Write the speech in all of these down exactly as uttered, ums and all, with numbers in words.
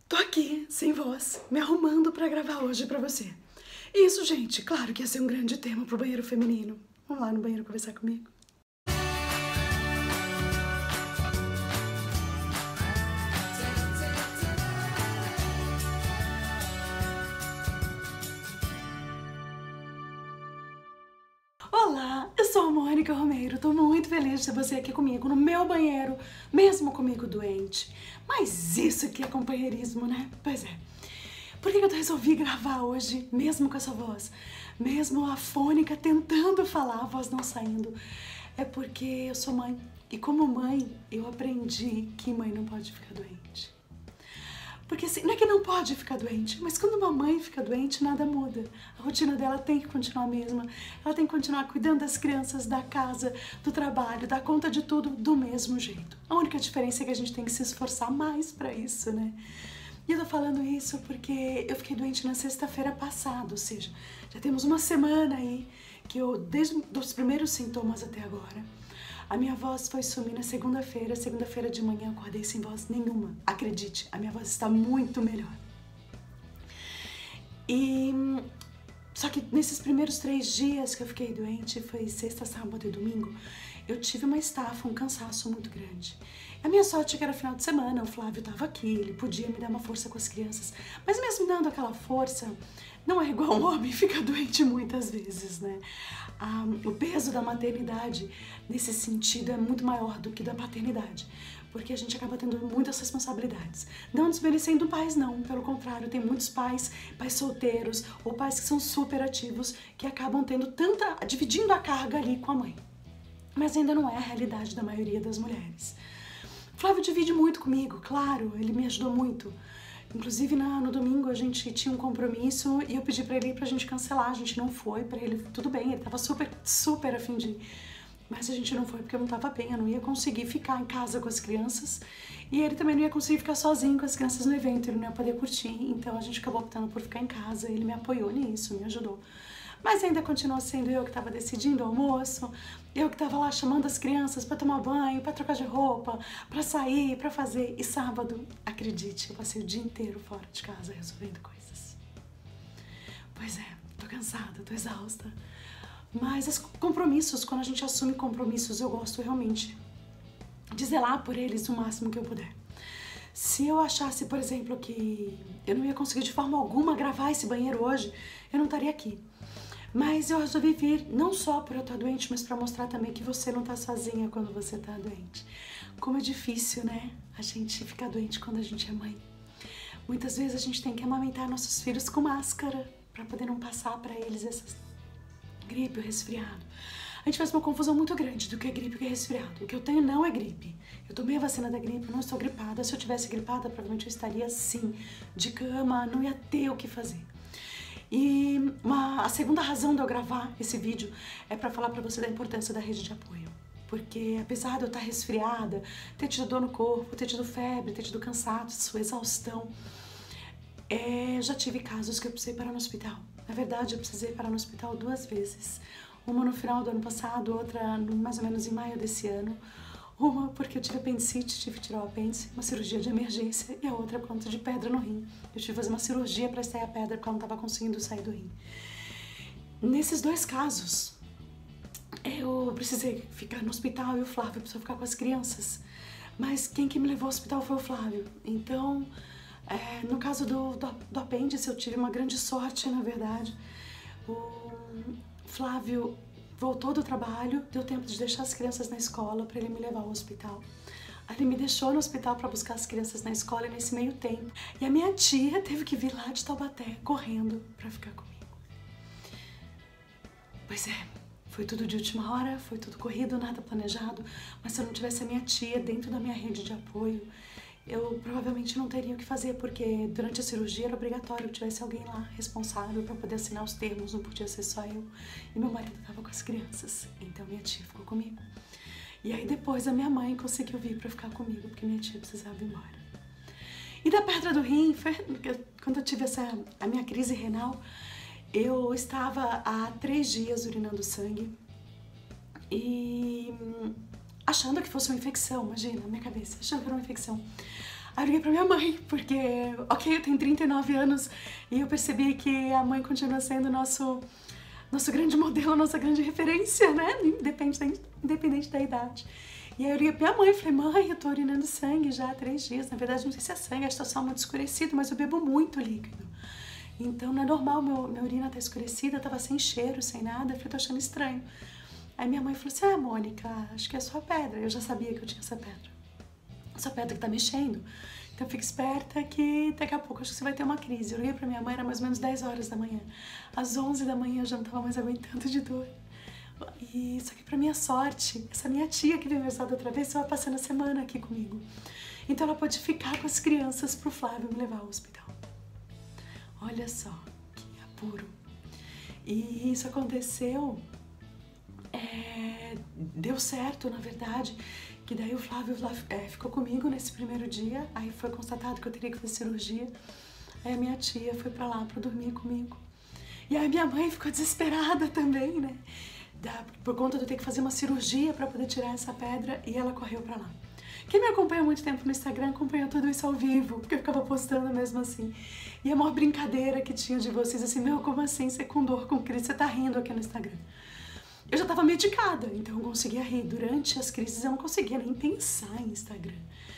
Tô aqui, sem voz, me arrumando pra gravar hoje pra você. Isso, gente, claro que ia ser um grande tema pro banheiro feminino. Vamos lá no banheiro conversar comigo? Olá, eu sou a Mônica Romeiro, tô muito feliz de ter você aqui comigo no meu banheiro, mesmo comigo doente. Mas isso que é companheirismo, né? Pois é. Por que eu resolvi gravar hoje, mesmo com essa voz? Mesmo afônica, tentando falar, a voz não saindo. É porque eu sou mãe. E como mãe, eu aprendi que mãe não pode ficar doente. Porque assim, não é que não pode ficar doente, mas quando uma mãe fica doente, nada muda. A rotina dela tem que continuar a mesma. Ela tem que continuar cuidando das crianças, da casa, do trabalho, dar conta de tudo do mesmo jeito. A única diferença é que a gente tem que se esforçar mais pra isso, né? E eu tô falando isso porque eu fiquei doente na sexta-feira passada, ou seja, já temos uma semana aí que eu, desde os primeiros sintomas até agora, a minha voz foi sumir na segunda-feira, segunda-feira de manhã eu acordei sem voz nenhuma. Acredite, a minha voz está muito melhor. E só que nesses primeiros três dias que eu fiquei doente, foi sexta, sábado e domingo, eu tive uma estafa, um cansaço muito grande. A minha sorte é que era final de semana, o Flávio estava aqui, ele podia me dar uma força com as crianças. Mas mesmo dando aquela força, não é igual um homem ficar doente muitas vezes, né? Ah, o peso da maternidade, nesse sentido, é muito maior do que da paternidade. Porque a gente acaba tendo muitas responsabilidades. Não desmerecendo pais, não. Pelo contrário, tem muitos pais, pais solteiros ou pais que são super ativos, que acabam tendo tanta, dividindo a carga ali com a mãe. Mas ainda não é a realidade da maioria das mulheres. Flávio divide muito comigo, claro, ele me ajudou muito. Inclusive na, no domingo a gente tinha um compromisso e eu pedi pra ele pra gente cancelar, a gente não foi, pra ele tudo bem, ele tava super, super a fim de ir. Mas a gente não foi porque eu não tava bem, eu não ia conseguir ficar em casa com as crianças e ele também não ia conseguir ficar sozinho com as crianças no evento, ele não ia poder curtir, então a gente acabou optando por ficar em casa, ele me apoiou nisso, me ajudou. Mas ainda continuou sendo eu que estava decidindo o almoço, eu que estava lá chamando as crianças para tomar banho, para trocar de roupa, para sair, para fazer. E sábado, acredite, eu passei o dia inteiro fora de casa resolvendo coisas. Pois é, tô cansada, tô exausta. Mas os compromissos, quando a gente assume compromissos, eu gosto realmente de zelar por eles o máximo que eu puder. Se eu achasse, por exemplo, que eu não ia conseguir de forma alguma gravar esse banheiro hoje, eu não estaria aqui. Mas eu resolvi vir não só por eu estar doente, mas para mostrar também que você não tá sozinha quando você tá doente. Como é difícil, né? A gente ficar doente quando a gente é mãe. Muitas vezes a gente tem que amamentar nossos filhos com máscara para poder não passar para eles essa gripe ou resfriado. A gente faz uma confusão muito grande do que é gripe e o que é resfriado. O que eu tenho não é gripe. Eu tomei a vacina da gripe, não estou gripada. Se eu tivesse gripada, provavelmente eu estaria assim, de cama, não ia ter o que fazer. E uma, a segunda razão de eu gravar esse vídeo é para falar para você da importância da rede de apoio. Porque apesar de eu estar resfriada, ter tido dor no corpo, ter tido febre, ter tido cansaço, exaustão, é, já tive casos que eu precisei parar no hospital. Na verdade, eu precisei parar no hospital duas vezes. Uma no final do ano passado, outra no, mais ou menos em maio desse ano. Uma porque eu tive apendicite, tive que tirar o apêndice, uma cirurgia de emergência, e a outra por conta de pedra no rim. Eu tive que fazer uma cirurgia para extrair a pedra porque ela não estava conseguindo sair do rim. Nesses dois casos, eu precisei ficar no hospital e o Flávio precisou ficar com as crianças. Mas quem que me levou ao hospital foi o Flávio. Então, é, no caso do, do, do apêndice, eu tive uma grande sorte, na verdade. O Flávio voltou do trabalho, deu tempo de deixar as crianças na escola para ele me levar ao hospital. Aí ele me deixou no hospital para buscar as crianças na escola e nesse meio tempo. E a minha tia teve que vir lá de Taubaté, correndo, para ficar comigo. Pois é, foi tudo de última hora, foi tudo corrido, nada planejado. Mas se eu não tivesse a minha tia dentro da minha rede de apoio, eu provavelmente não teria o que fazer, porque durante a cirurgia era obrigatório que tivesse alguém lá responsável para poder assinar os termos, não podia ser só eu. E meu marido estava com as crianças, então minha tia ficou comigo. E aí depois a minha mãe conseguiu vir para ficar comigo, porque minha tia precisava ir embora. E da pedra do rim, foi, quando eu tive essa, a minha crise renal, eu estava há três dias urinando sangue e achando que fosse uma infecção, imagina, na minha cabeça, achando que era uma infecção. Aí eu liguei pra minha mãe, porque, ok, eu tenho trinta e nove anos e eu percebi que a mãe continua sendo nosso, nosso grande modelo, nossa grande referência, né? Independente da, independente da idade. E aí eu liguei pra minha mãe e falei, mãe, eu tô urinando sangue já há três dias. Na verdade, não sei se é sangue, acho que tá só muito escurecido, mas eu bebo muito líquido. Então não é normal, meu, minha urina tá escurecida, tava sem cheiro, sem nada. Eu falei, tô achando estranho. Aí minha mãe falou assim, ah, Mônica, acho que é sua pedra. Eu já sabia que eu tinha essa pedra. Essa pedra que tá mexendo. Então fica esperta que daqui a pouco acho que você vai ter uma crise. Eu liguei pra minha mãe, era mais ou menos dez horas da manhã. Às onze da manhã eu já não tava mais aguentando de dor. E só que pra minha sorte, essa minha tia que veio me ajudar outra vez, estava passando a semana aqui comigo. Então ela pôde ficar com as crianças pro Flávio me levar ao hospital. Olha só, que apuro. E isso aconteceu, é, deu certo, na verdade, que daí o Flávio é, ficou comigo nesse primeiro dia, aí foi constatado que eu teria que fazer cirurgia, aí a minha tia foi pra lá pra dormir comigo. E aí minha mãe ficou desesperada também, né? Da, por conta de eu ter que fazer uma cirurgia pra poder tirar essa pedra, e ela correu pra lá. Quem me acompanha há muito tempo no Instagram acompanha tudo isso ao vivo, porque eu ficava postando mesmo assim. E a maior brincadeira que tinha de vocês, assim, meu, como assim, você com dor, com crise, você tá rindo aqui no Instagram. Eu já tava medicada, então eu conseguia rir. Durante as crises eu não conseguia nem pensar em Instagram.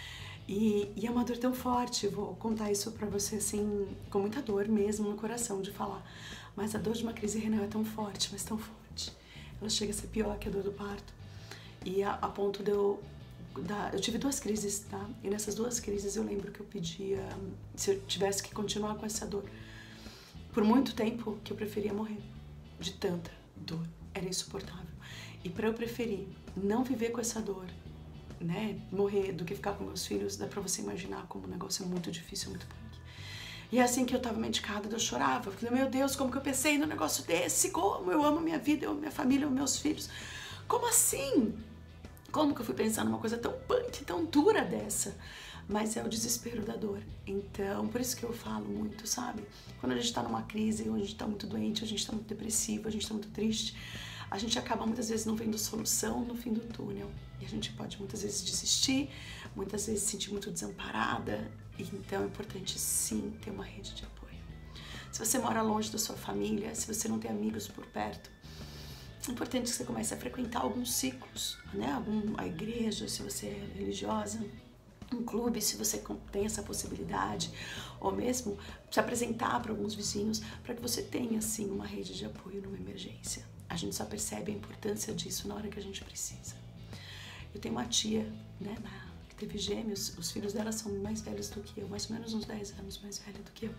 E, e é uma dor tão forte, eu vou contar isso pra você, assim, com muita dor mesmo no coração de falar. Mas a dor de uma crise renal é tão forte, mas tão forte. Ela chega a ser pior que a dor do parto. E a, a ponto de eu... Da, eu tive duas crises, tá? E nessas duas crises eu lembro que eu pedia, se eu tivesse que continuar com essa dor, por muito tempo que eu preferia morrer, de tanta dor, era insuportável. E para eu preferir não viver com essa dor, né, morrer do que ficar com meus filhos, dá pra você imaginar como o negócio é muito difícil, muito punk. E é assim que eu tava medicada, eu chorava, eu falei, meu Deus, como que eu pensei num negócio desse, como eu amo minha vida, eu amo minha família, eu amo meus filhos, como assim? Como que eu fui pensar numa coisa tão punk, tão dura dessa? Mas é o desespero da dor. Então, por isso que eu falo muito, sabe? Quando a gente tá numa crise, ou a gente tá muito doente, a gente tá muito depressivo, a gente tá muito triste, a gente acaba muitas vezes não vendo solução no fim do túnel. E a gente pode muitas vezes desistir, muitas vezes se sentir muito desamparada. Então é importante sim ter uma rede de apoio. Se você mora longe da sua família, se você não tem amigos por perto, é importante que você comece a frequentar alguns ciclos, né? Alguma igreja, se você é religiosa, um clube, se você tem essa possibilidade, ou mesmo se apresentar para alguns vizinhos, para que você tenha, assim, uma rede de apoio numa emergência. A gente só percebe a importância disso na hora que a gente precisa. Eu tenho uma tia, né, que teve gêmeos, os filhos dela são mais velhos do que eu, mais ou menos uns dez anos mais velha do que eu.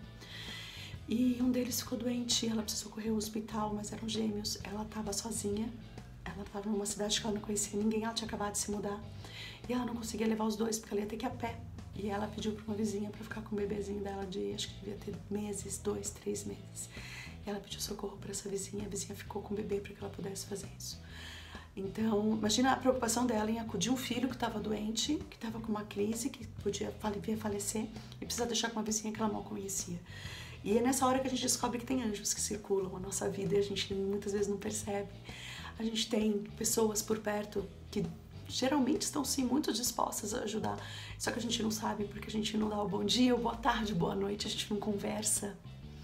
E um deles ficou doente, ela precisou correr ao hospital, mas eram gêmeos. Ela estava sozinha, ela estava numa cidade que ela não conhecia ninguém, ela tinha acabado de se mudar. E ela não conseguia levar os dois, porque ela ia ter que ir a pé. E ela pediu para uma vizinha para ficar com o bebezinho dela de, acho que devia ter meses, dois, três meses. E ela pediu socorro para essa vizinha, a vizinha ficou com o bebê para que ela pudesse fazer isso. Então, imagina a preocupação dela em acudir um filho que estava doente, que estava com uma crise, que podia vir a falecer, e precisar deixar com uma vizinha que ela mal conhecia. E é nessa hora que a gente descobre que tem anjos que circulam a nossa vida e a gente muitas vezes não percebe. A gente tem pessoas por perto que geralmente estão sim muito dispostas a ajudar, só que a gente não sabe porque a gente não dá o bom dia, ou boa tarde, boa noite, a gente não conversa.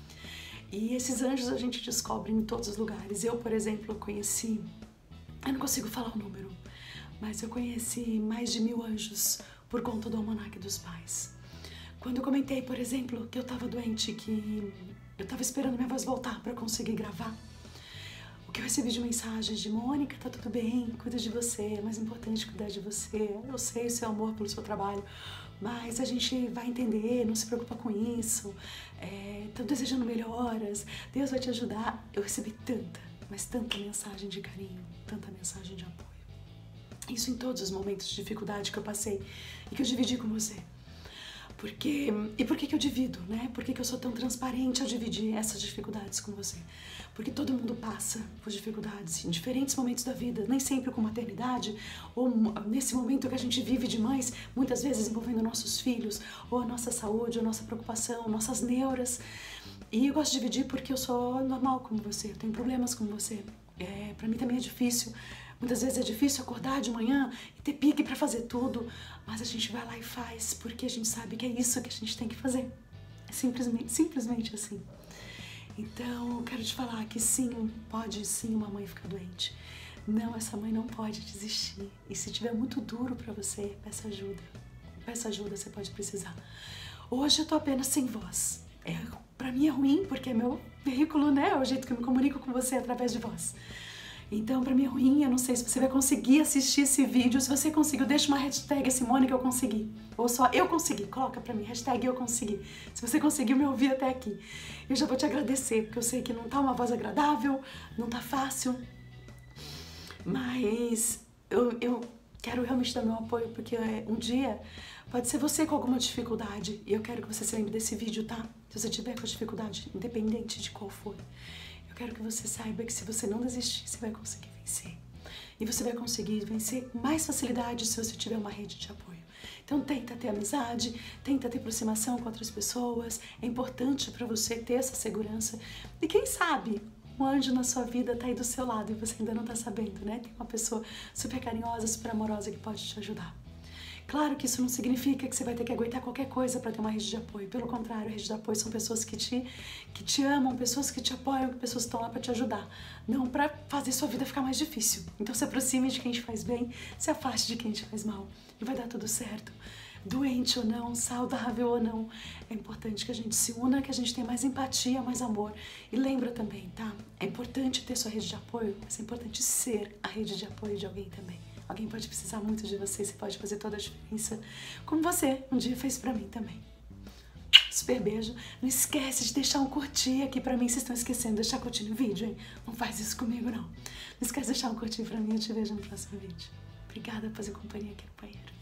E esses anjos a gente descobre em todos os lugares. Eu, por exemplo, conheci, eu não consigo falar o número, mas eu conheci mais de mil anjos por conta do Almanaque dos Pais. Quando eu comentei, por exemplo, que eu tava doente, que eu tava esperando minha voz voltar pra conseguir gravar, o que eu recebi de mensagens de Mônica, tá tudo bem, cuida de você, é mais importante cuidar de você, eu sei o seu amor pelo seu trabalho, mas a gente vai entender, não se preocupa com isso, é, tô desejando melhoras, Deus vai te ajudar. Eu recebi tanta, mas tanta mensagem de carinho, tanta mensagem de apoio. Isso em todos os momentos de dificuldade que eu passei e que eu dividi com você. Porque, e por que que eu divido, né? Por que que eu sou tão transparente ao dividir essas dificuldades com você? Porque todo mundo passa por dificuldades em diferentes momentos da vida, nem sempre com maternidade, ou nesse momento que a gente vive de mães, muitas vezes envolvendo nossos filhos, ou a nossa saúde, ou a nossa preocupação, nossas neuras. E eu gosto de dividir porque eu sou normal como você, eu tenho problemas como você. É, pra mim também é difícil Muitas vezes é difícil acordar de manhã e ter pique para fazer tudo, mas a gente vai lá e faz porque a gente sabe que é isso que a gente tem que fazer. É simplesmente, simplesmente assim. Então, eu quero te falar que sim, pode sim uma mãe ficar doente. Não, essa mãe não pode desistir. E se tiver muito duro pra você, peça ajuda. Peça ajuda, você pode precisar. Hoje eu tô apenas sem voz. É, pra mim é ruim, porque é meu veículo, né? É o jeito que eu me comunico com você através de voz. Então, pra mim é ruim, eu não sei se você vai conseguir assistir esse vídeo. Se você conseguiu, deixa uma hashtag Simone que eu consegui. Ou só eu consegui, coloca pra mim, hashtag eu consegui. Se você conseguiu me ouvir até aqui. Eu já vou te agradecer, porque eu sei que não tá uma voz agradável, não tá fácil. Mas eu, eu quero realmente dar meu apoio, porque um dia pode ser você com alguma dificuldade. E eu quero que você se lembre desse vídeo, tá? Se você tiver com dificuldade, independente de qual for. Eu quero que você saiba que se você não desistir, você vai conseguir vencer. E você vai conseguir vencer com mais facilidade se você tiver uma rede de apoio. Então tenta ter amizade, tenta ter aproximação com outras pessoas. É importante para você ter essa segurança. E quem sabe um anjo na sua vida tá aí do seu lado e você ainda não tá sabendo, né? Tem uma pessoa super carinhosa, super amorosa que pode te ajudar. Claro que isso não significa que você vai ter que aguentar qualquer coisa para ter uma rede de apoio. Pelo contrário, a rede de apoio são pessoas que te, que te amam, pessoas que te apoiam, pessoas que estão lá para te ajudar. Não para fazer sua vida ficar mais difícil. Então se aproxime de quem te faz bem, se afaste de quem te faz mal. E vai dar tudo certo. Doente ou não, saudável ou não, é importante que a gente se una, que a gente tenha mais empatia, mais amor. E lembra também, tá? É importante ter sua rede de apoio, mas é importante ser a rede de apoio de alguém também. Alguém pode precisar muito de você, você pode fazer toda a diferença, como você um dia fez pra mim também. Super beijo. Não esquece de deixar um curtir aqui pra mim. Vocês estão esquecendo de deixar curtir no vídeo, hein? Não faz isso comigo, não. Não esquece de deixar um curtir pra mim. Eu te vejo no próximo vídeo. Obrigada por fazer companhia aqui no banheiro.